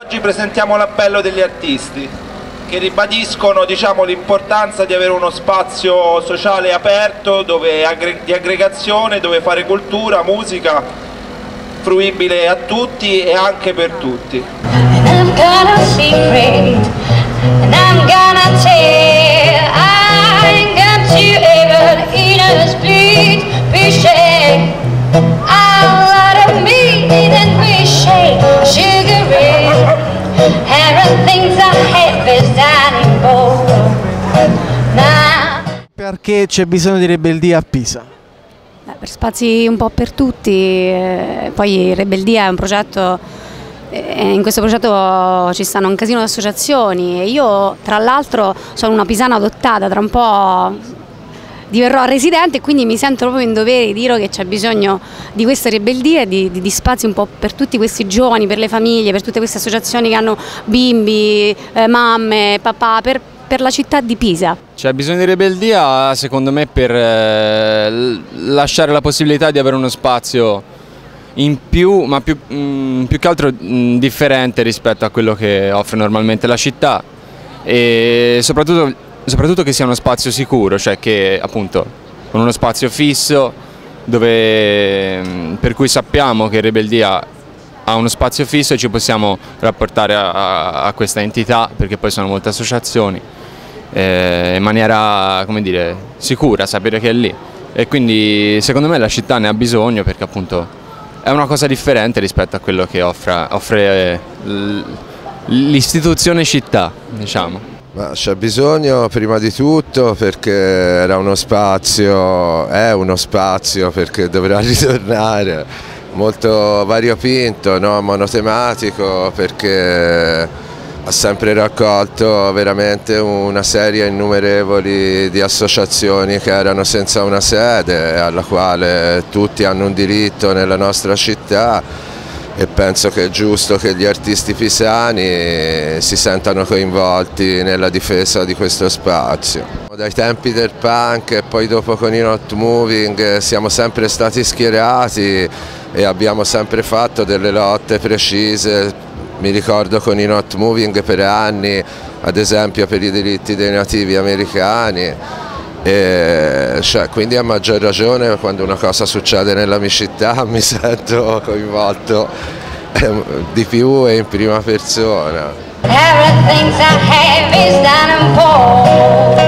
Oggi presentiamo l'appello degli artisti che ribadiscono, l'importanza di avere uno spazio sociale aperto di aggregazione, dove fare cultura, musica fruibile a tutti e anche per tutti. Perché c'è bisogno di Rebeldia a Pisa? Per spazi un po' per tutti, poi Rebeldia è un progetto, in questo progetto ci stanno un casino di associazioni e io tra l'altro sono una pisana adottata, tra un po' diverrò residente e quindi mi sento proprio in dovere di dire che c'è bisogno di questa Rebeldia e di spazi un po' per tutti questi giovani, per le famiglie, per tutte queste associazioni che hanno bimbi, mamme, papà, per la città di Pisa. C'è bisogno di Rebeldia secondo me per lasciare la possibilità di avere uno spazio in più, ma più che altro differente rispetto a quello che offre normalmente la città e soprattutto che sia uno spazio sicuro, cioè che appunto con uno spazio fisso per cui sappiamo che Rebeldia ha uno spazio fisso e ci possiamo rapportare a questa entità, perché poi sono molte associazioni, in maniera, come dire, sicura, sapere che è lì. E quindi secondo me la città ne ha bisogno, perché appunto è una cosa differente rispetto a quello che offre l'istituzione città, diciamo. C'è bisogno prima di tutto perché è uno spazio perché dovrà ritornare molto variopinto, no? Monotematico, perché ha sempre raccolto veramente una serie innumerevoli di associazioni che erano senza una sede, alla quale tutti hanno un diritto nella nostra città. E penso che è giusto che gli artisti pisani si sentano coinvolti nella difesa di questo spazio. Dai tempi del punk e poi dopo con i Not Moving siamo sempre stati schierati e abbiamo sempre fatto delle lotte precise. Mi ricordo con i Not Moving per anni, ad esempio per i diritti dei nativi americani. Quindi a maggior ragione quando una cosa succede nella mia città mi sento coinvolto di più e in prima persona.